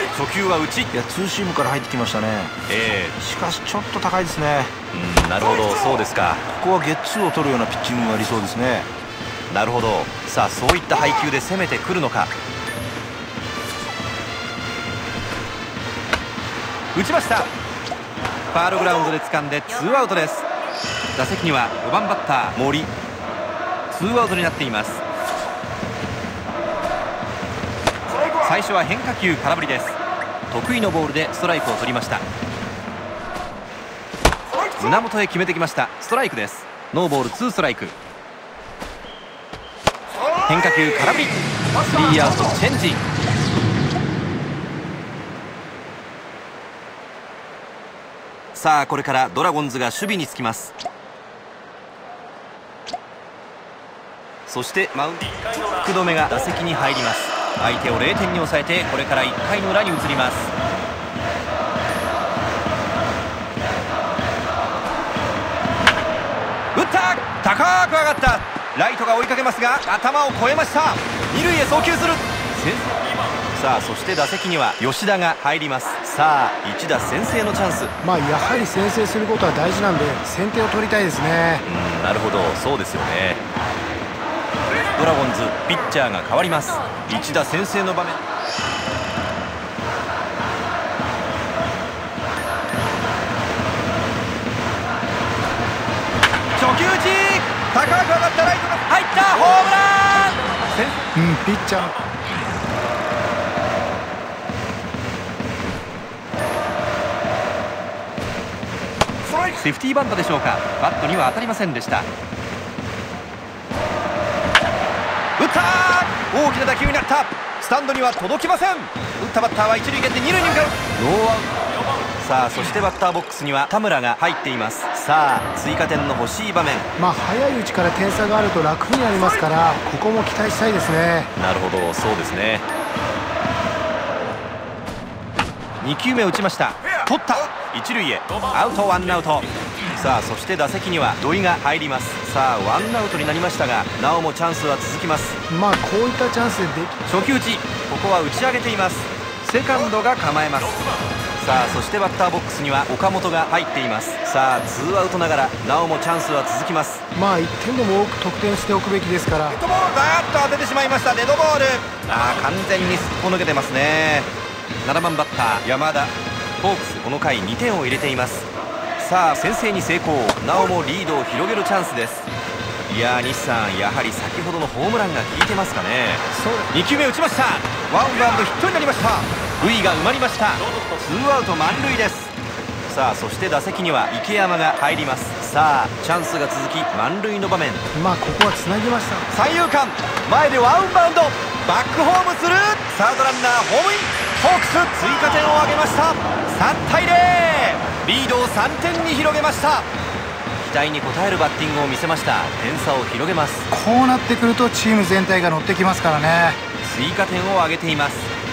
初球は内。 いや、ツーシームから入ってきましたね。しかしちょっと高いですね。 なるほど、そうですか。 ここはゲッツーを取るようなピッチングが理想ですね。 なるほど。さあ、そういった配球で攻めてくるのか。打ちました。ファールグラウンドで掴んでツーアウトです。打席には5番バッター森。ツーアウトになっています。最初は変化球空振りです。得意のボールでストライクを取りました。胸元へ決めてきました。ストライクです。ノーボールツーストライク。変化球空振り。スリーアウトチェンジ。さあ、これからドラゴンズが守備につきます。そしてマウンド福留が打席に入ります。相手を0点に抑えて、これから1回の裏に移ります。打った、高く上がった。ライトが追いかけますが頭を越えました。二塁へ送球する。さあ、そして打席には吉田が入ります。さあ、一打先制のチャンス。 やはり先制することは大事なんで先手を取りたいですね。 なるほど、そうですよね。ドラゴンズピッチャーが変わります。一打先制の場面。初球打ち、高く上がったライトが入った。ホームラン。 ピッチャーセーフティーバントでしょうか。バットには当たりませんでした。打った、大きな打球になった。スタンドには届きません。打ったバッターは一塁蹴って二塁に向かう。ノーアウト。さあ、そしてバッターボックスには田村が入っています。さあ、追加点の欲しい場面。 早いうちから点差があると楽になりますから、ここも期待したいですね。 なるほど、そうですね。2球目打ちました。取った。一塁へアウト、ワンアウト。さあ、そして打席には土井が入ります。さあ、ワンアウトになりましたが、なおもチャンスは続きます。 こういったチャンスで初球打ち、ここは打ち上げています。セカンドが構えます。さあ、そしてバッターボックスには岡本が入っています。さあ、ツーアウトながらなおもチャンスは続きます。 1点でも多く得点しておくべきですから。 デッドボール、バーッと当ててしまいました。デッドボール。完全にすっぽ抜けてますね。7番バッター山田。ホークスこの回2点を入れています。さあ、先制に成功。なおもリードを広げるチャンスです。いやー、西さん、やはり先ほどのホームランが効いてますかね。2球目打ちました。ワンバウンドヒットになりました。塁が埋まりました。ツーアウト満塁です。さあ、そして打席には池山が入ります。さあ、チャンスが続き満塁の場面。 ここはつなぎました。 三遊間前でワンバウンド、バックホームする。サードランナーホームイン。ホークス追加点を挙げました。3対0、リードを3点に広げました。期待に応えるバッティングを見せました。点差を広げます。 こうなってくるとチーム全体が乗ってきますからね。 追加点を挙げています。